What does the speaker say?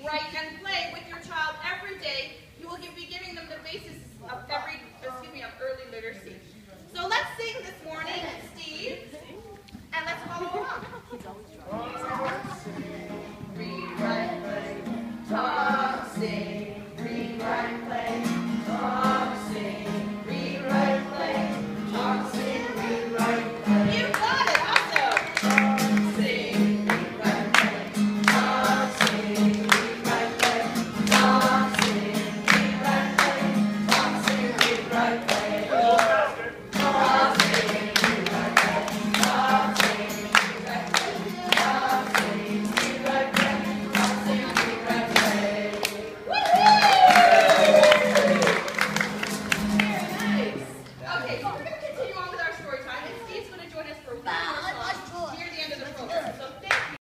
write, and play with your child every day, you will be giving them the basis of early literacy. So let's sing this morning, Steve, and let's follow along. Read, write, play, talk, sing, read, write, play, talk, sing, read, write, play, talk, sing, read, write, play. You got it, awesome. Talk, sing, read, write, play, talk, sing, read, write, play, talk, sing, read, write, play, talk, sing, read, write, play.